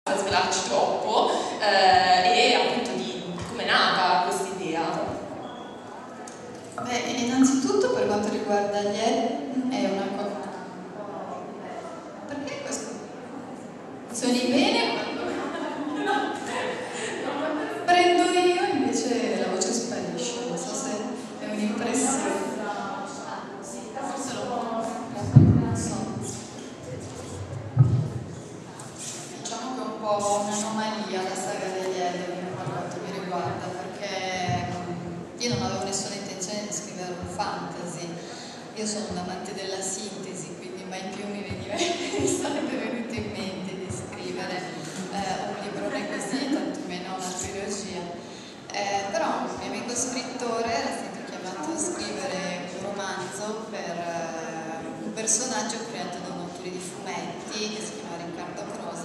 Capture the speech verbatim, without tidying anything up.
svelarci troppo, eh, e appunto di come è nata questa idea. Beh, innanzitutto per quanto riguarda gli Ed è una cosa. Perché questo? Suoni bene? Prendo io invece la voce sparisce, non so se è un'impressione. Forse lo non so. Diciamo che è un po' un'anomalia la saga degli Ed per quanto mi riguarda, perché io non avevo nessuna intenzione di scrivere un fantasy. Io sono un amante della sintesi, quindi mai più mi veniva mi sarebbe venuto in mente di scrivere eh, un librone così, tantomeno una trilogia. Eh, però un mio amico scrittore era stato chiamato a scrivere un romanzo per eh, un personaggio creato da un autore di fumetti che si chiama Riccardo Croce,